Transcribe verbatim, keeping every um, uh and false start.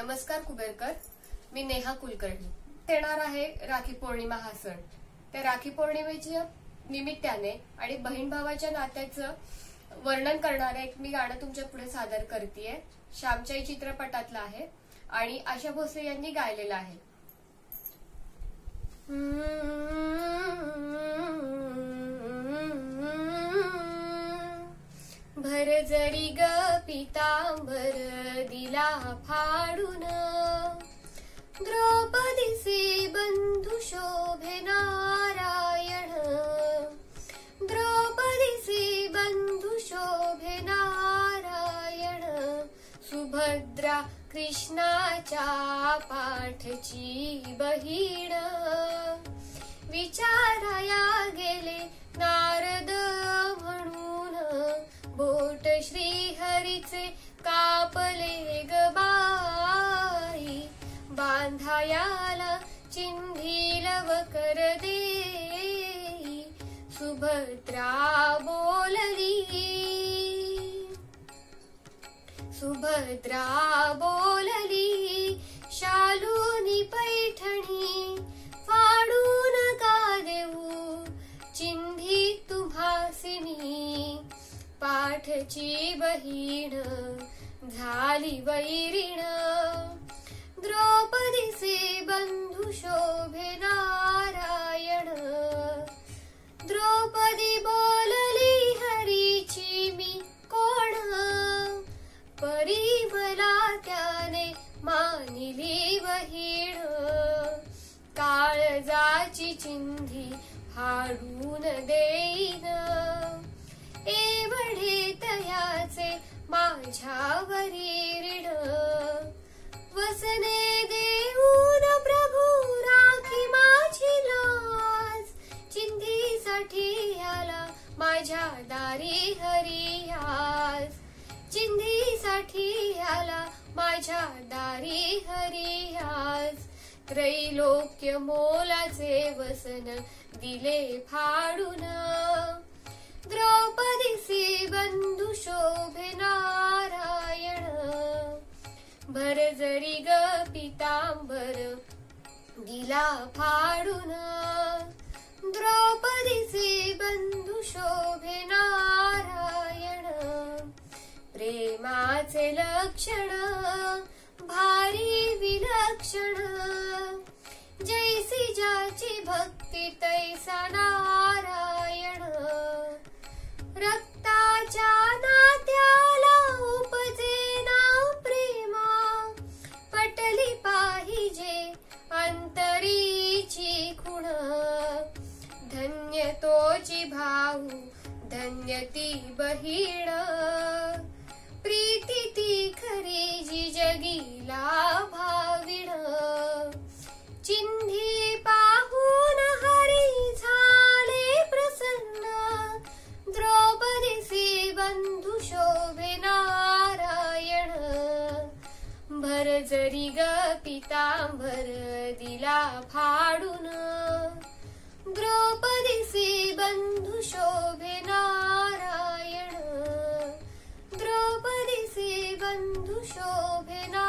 नमस्कार कुबेरकर, मी नेहा कुलकर्णी। येणार आहे राखी पौर्णिमा हा सण। त्या राखी पौर्णिमेच्या निमित्ताने आणि बहीण भावाच्या नात्याचं वर्णन करणारे एक मी गाणं तुमच्या पुढे सादर करतेय। श्यामची चित्रपटातलं आहे आणि आशा भोसले यांनी गायलेलं आहे। भर जरी ग पितांबर दिला फाडून, द्रौपदीचे बंधू शोभे नारायण, द्रौपदीचे बंधू शोभे नारायण, सुभद्रा कृष्णाच्या पाठची बहीण, विचाराया गेले नारद म्हणून, बोट श्रीहरीचे कापले ग बाई, बांधायाला चिंधी लवकर देई, सुभद्रा बोलली, सुभद्रा बोलली, शालूनी पैठणी फाडून का देऊ, चिंधी तुम्हासिनी, पाठची बहीण झाली वैरीण, द्रौपदीचे बंधू शोभे नारायण, द्रौपदी बोलली हरीची मी कोण, परी मला त्याने मानिली बहीण, काळजाची चिंधी फाडून देईन, एवढे तयाचे माझ्यावरी ऋण, वसने देऊन प्रभू राखी माझी लाज, चिंधीसाठी आला माझ्या दारी हरी आज, चिंधीसाठी आला माझ्या दारी हरी आज, त्रैलोक्य मोलाचे वसन दिले फाडून, द्रौपदीचे बंधू शोभे नारायण, भर जरी ग पितांबर दिला फाडून, द्रौपदीचे बंधू शोभे नारायण, प्रेमाचे लक्षण भारी विलक्षण, जैसी ज्याची भक्ती तैसा नारायण, रक्ताच्या नात्याला उपजे ना प्रेमा, पटली पाहिजे अंतरीची खुण, धन्य तोची भाऊ धन्य ती बहीण, प्रीती ती खरी जी जगीला भाविण, चिंधी पाहून हरी झाले प्रसन्न, द्रौपदीचे बंधू शोभे नारायण, भर जरी ग पितांबर दिला फाडून, द्रौपदीचे बंधू शोभे नारायण, द्रौपदीचे बंधू शोभे नारायण।